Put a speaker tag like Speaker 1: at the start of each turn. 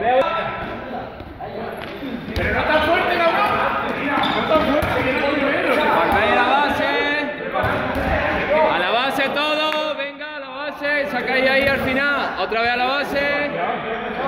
Speaker 1: Pero no tan fuerte, cabrón. No tan fuerte, que no primero.
Speaker 2: Marcáis la base. A la base todo. Venga, a la base. Sacáis ahí al final. Otra vez a la base.